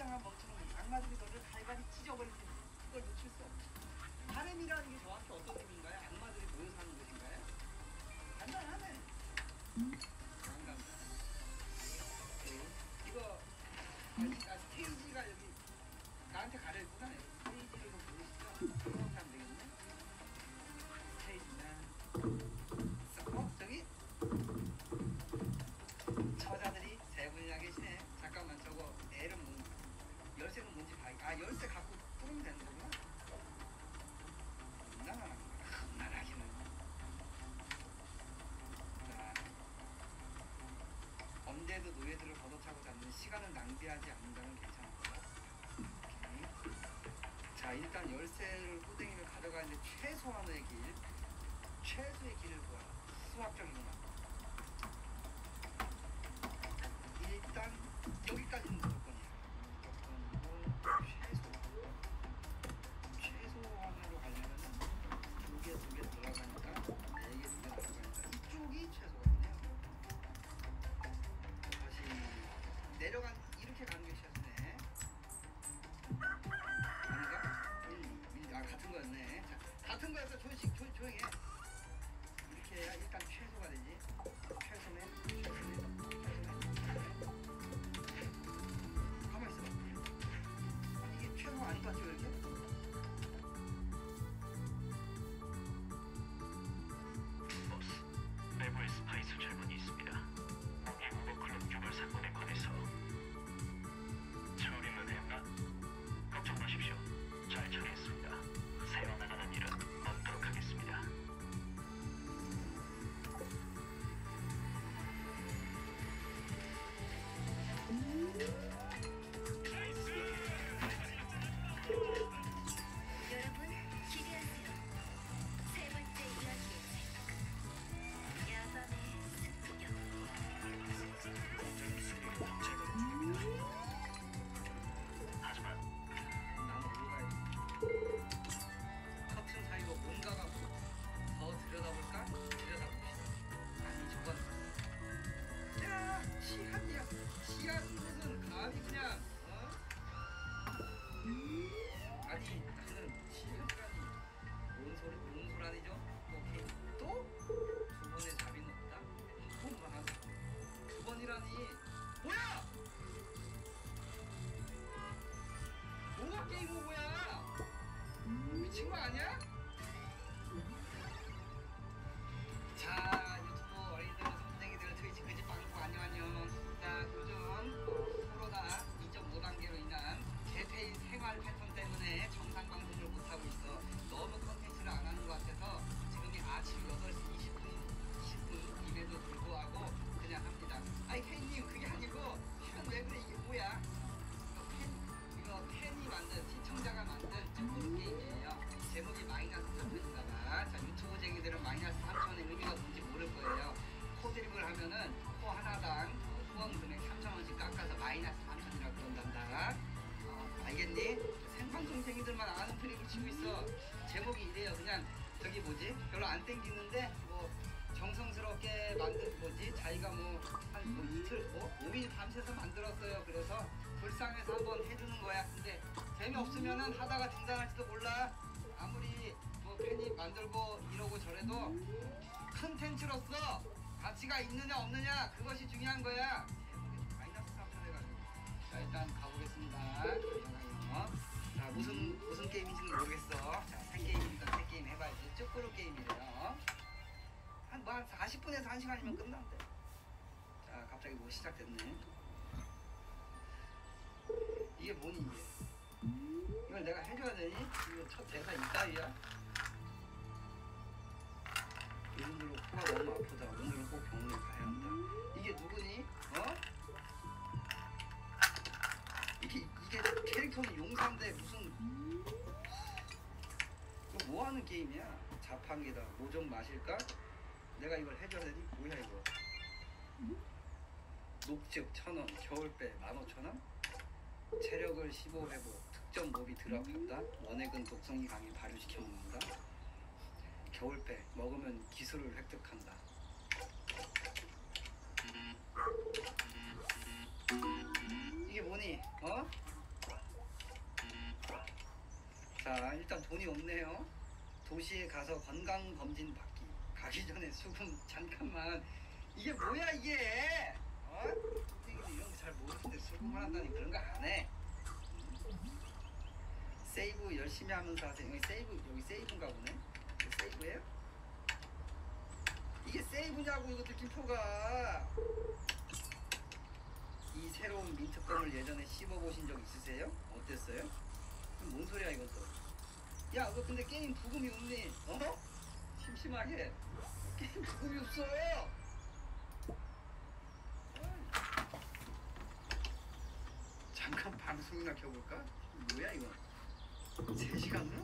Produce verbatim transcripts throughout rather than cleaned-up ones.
불쌍한 멍청이 악마들이 너를 갈갈이 찢어버릴 테니 그걸 놓칠 수 없지. 하렘이라는 게 정확히 어떤 의미인가요? 악마들이 모여 사는 곳인가요? 간단하네. 간단하네. 이거 아, 아, 스테이지가 여기 나한테 가려있구나. 스테이지를 좀 보시죠. 이렇게 하면 되겠네. 스테이지나 어? 저기? 저자들이 세 분이나 계시네. 잠깐만 저거 L은 뭔 열쇠는 뭔지 봐. 아 열쇠 갖고 뚫으면 되는 거구나. 겁나나 겁나라기는. 자 언제도 노예들을 걷어차고 잡는 시간을 낭비하지 않는다면 괜찮을 거야. 자 일단 열쇠를 꾸댕이를 가져가는데 최소한의 길 최소의 길을 보아. 수학적이구나. 일단 여기까지는 무조건이야. 무조건이고 최소 최소한으로 가려면은 두 개 두 개 들어가니까 네 개 두 개 들어가니까 이쪽이 최소거든요. 다시 내려간 이렇게 가는 게 최소네. 아닌가? 일, 일, 아 같은 거였네. 자, 같은 거였어. 조식 조, 조용히 해. 이렇게 해야 일단 최소가 되지. 최소네. 최소네. 가만히 있어봐. 아니 이게 최소 아닌 것 같죠 이렇게? 보스, 내부에 스파이 수출문이 있습니다. 이 우버클럽 유발 사건에 관해서 처리는 했나? 걱정 마십시오. 잘 처리했습니다. 새어나가는 일은 없도록 하겠습니다. 여러분, 기대하세요. 세 번째 이야기의 제목. 야밤의 습격. 하지만 나는 올라가야지. 커튼 사이로 뭔가가 더 들여다볼까? 들여다봅시다. 아니 저건 야 시한이야. 시한 무슨 감히 그냥 어? 아니 나는 시한이라니 뭔 소리 뭔 소란이죠? 오케이 또? 두 번의 자비는 없다? 한 번만 하자. 두 번이라니 뭐야? 뭐가 게임 오버야? 미친 거 아니야? 자 유튜브 어린이들 선생님들 트위치 그지 방송 안녕 안녕. 자 요즘 어, 코로나 이 점 오 단계로 인한 재패인 생활 패턴 때문에 정상 방송을 못하고 있어. 너무 컨텐츠를 안 하는 것 같아서 지금이 아침 여덟 시 이십 분 십 분임에도 불구하고 그냥 합니다. 아니 팬님 그게 아니고 이건 왜 그래? 이게 뭐야? 이거 팬 이거 팬이 만든 시청자가 만든 쭈꾸루 게임이에요. 제목이 마이너스 삼천인가봐. 자 유튜브쟁이들은 마이너스 삼천의 의미가 뭔지 모를 거예요. 코드립을 하면은 코 하나당 후원 금액 삼천 원씩 깎아서 마이너스 삼천이라고 그런단다. 어, 알겠니? 생방송쟁이들만 아는 트릭을 치고 있어. 제목이 이래요. 그냥 저기 뭐지? 별로 안 땡기는데 뭐 정성스럽게 만든 뭐지? 자기가 뭐 한 뭐 이틀 뭐 오 일 밤새서 만들었어요. 그래서 불쌍해서 한번 해주는 거야. 근데 재미없으면은 하다가 중단할지도 몰라. 아무리 뭐 팬이 만들고 이러고 저래도 컨텐츠로서 가치가 있느냐 없느냐 그것이 중요한 거야. 제목이 마이너스 삼천 해가지고. 자 일단 가보겠습니다. 자 무슨 무슨 게임인지는 모르겠어. 자 새 게임이니까 새 게임 해봐야지. 쭈꾸루 게임이래요. 한 뭐 한 사십 분에서 한 시간이면 끝난대. 자 갑자기 뭐 시작됐네. 이게 뭐니 이게? 이걸 내가 해줘야 되니? 이거 첫 대사 이따위야? 이분들로 코가 너무 아프다. 오늘은 꼭 병원에 가야 한다. 이게 누구니? 어? 이게 이게 캐릭터는 용사인데 무슨 이거 뭐 하는 게임이야? 자판기다. 뭐 좀 마실까? 내가 이걸 해줘야 되니? 뭐야 이거? 녹즙 천 원, 겨울배 만 오천 원? 체력을 십오 회복, 특정 몹이 드랍한다. 원액은 독성이 강해 발효시켜 먹는다. 겨울배 먹으면 기술을 획득한다. 이게 뭐니? 어? 자, 일단 돈이 없네요. 도시에 가서 건강검진 받기. 가기 전에 수금 잠깐만. 이게 뭐야 이게? 어? 선생님이 이런 거 잘 모르는데 수금을 한다니 그런 거 안 해. 세이브 열심히 하면서 하세요. 여기 세이브, 여기 세이브인가 보네. 이거 세이브예요? 이게 세이브냐고 이거 느낌표가. 이 새로운 민트껌을 예전에 씹어보신 적 있으세요? 어땠어요? 뭔 소리야 이건 또. 야, 너 근데 게임 부금이 없니? 어? 심심하게. 게임 부금이 없어. 잠깐 방송이나 켜볼까? 뭐야 이거? 세 시간으로?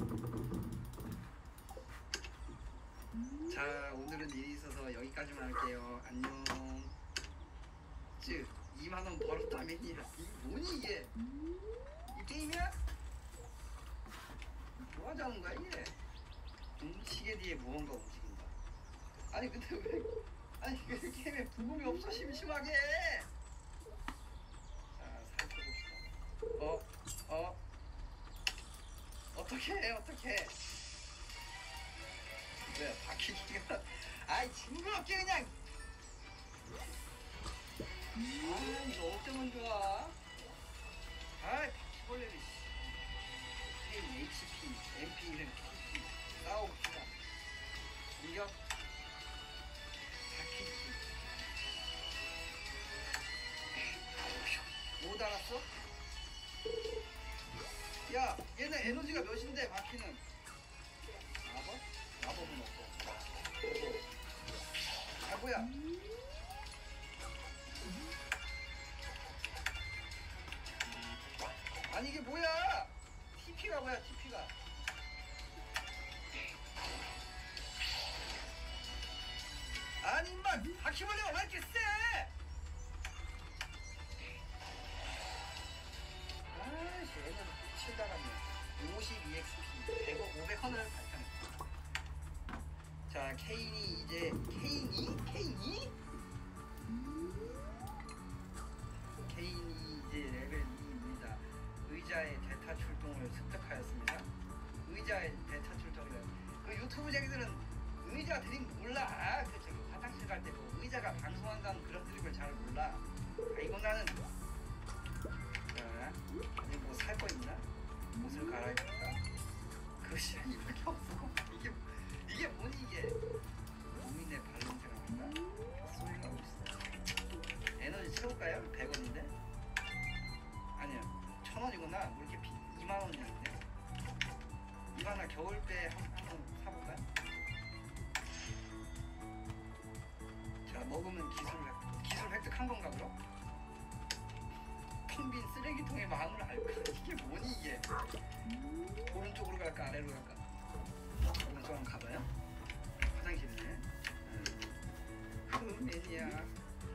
자, 오늘은 일이 있어서 여기까지만 할게요. 안녕. 쯔, 이만 원 벌었다면이야. 이게 뭐니 이게? 이 게임이야? 뭐 하자는 거야 이게? 음, 시계 뒤에 무언가 움직인다. 아니 근데 왜? 아니 왜 게임에 부금이 없어 심심하게? 자, 살펴봅시다. 어? 어? 어떻게 해? 어떻게 해? 왜 바퀴기가? 아이 징그럽게 그냥. 아 이거 어쩌면 좋아? 아이 바퀴벌레를. 에이치피, 엠피는 피피 싸워봅시다. 공격. 바퀴기. 못 알았어? 야, 얘는 에너지가 몇인데 바퀴는? 마법? 마법은 없고. 아 뭐야? 아니 이게 뭐야? 티피가 뭐야? 티피가? 아니 임마 바퀴벌레가 왜 이렇게 세? 아이씨 얘는 치다갔네. 오십 이엑스피 백 원, 오백 원을 발견했다. 자, 케인이 이제 케인이? 케인이? 케인이 이제 레벨 이입니다. 의자의 대타 출동을 습득하였습니다. 의자의 대타 출동이래. 그 유튜브 쟁이들은 의자 드림 몰라. 그 저기 화장실 갈 때 뭐 의자가 방송한다는 그런 드립을 잘 몰라. 아이고 나는. 자, 아니 뭐 살 거 있나? 옷을 갈아입을까? 그것이 이밖에 없어. 이게 이게 뭐니 이게? 고민의 발냄새라는가? 헛소리가 어딨어? 에너지 채울까요? 백 원인데? 아니야, 천 원이구나. 뭐 이렇게 비, 이만 원이었네. 이거 하나 겨울때 한번 사볼까요? 자, 먹으면 기술 획득. 기술 획득한 건가 그럼? 텅 빈 쓰레기통의 마음을 알까? 이게 뭐니 이게? 오른쪽으로 갈까 아래로 갈까? 오른쪽 한번 가봐요. 화장실이네. 흠맨이야.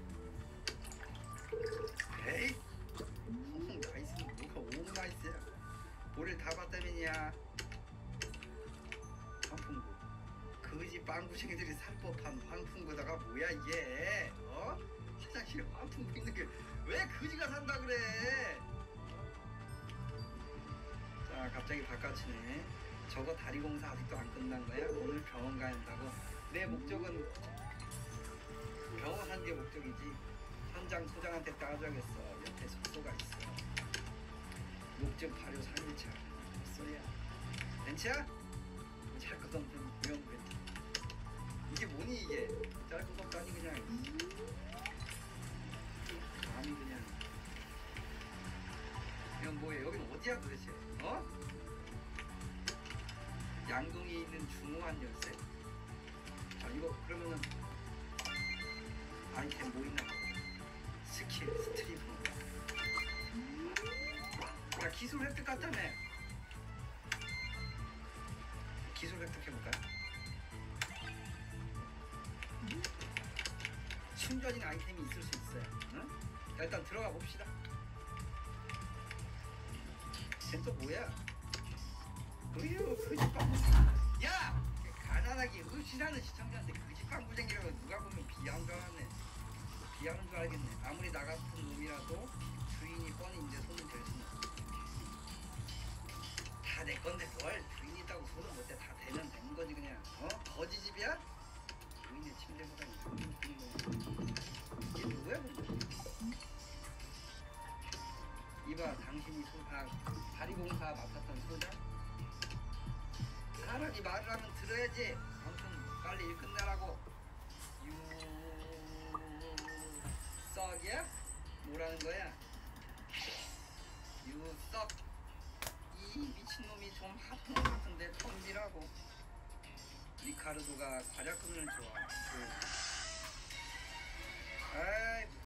에이, 홈 나이스는 뭐가 오 나이스야? 볼을 다 봤다면이야. 환풍구. 거지 빵구쟁이들이 살 법한 환풍구다가 뭐야 이게? 어? 화장실에 환풍구 있는 게 왜 거지가 산다 그래? 자, 갑자기 바깥이네. 저거 다리 공사 아직도 안 끝난 거야? 오늘 병원 가야 한다고? 내 목적은 병원 한 게 목적이지. 현장 소장한테 따져야겠어. 옆에 숙소가 있어. 목적 발효 삼 일차. 소리야. 벤치야? 잘 것 없는 무용 벤치. 이게 뭐니 이게? 잘 것 없다니 그냥. 감이 그냥. 이건 뭐야? 여긴 어디야 도대체? 어? 양동이에 있는 중후한 열쇠? 자, 이거 그러면은 아이템 뭐 있나? 스킬, 스트리브. 야, 기술 획득 같다며. 기술 획득해볼까요? 숨겨진 아이템이 있을 수 있어요. 응? 자, 일단 들어가 봅시다. 쟤 또 뭐야? 으유, 거짓빵. 야! 가난하게 의심하는 시청자한테 거짓빵구쟁이라고 누가 보면 비하는 줄 알았네. 비하는 줄 알겠네. 아무리 나 같은 놈이라도 주인이 뻔히 이제 손을 댈 수는 없어. 다 내 건데 뭘 주인 있다고 소리 못해. 다 되면 되는 거지 그냥. 어? 거지 집이야? 주인의 침대보다 이게 누구야 근데? 이봐, 당신이 소, 아, 다리공사 맡았던 소장? 사람이 말을 하면 들어야지. 아무튼 빨리 일 끝내라고. 유... 썩이야? 뭐라는 거야? 유썩. 이 미친놈이 좀 하품 같은데 덤비라고. 리카르도가 과략근을 좋아. 그... 아이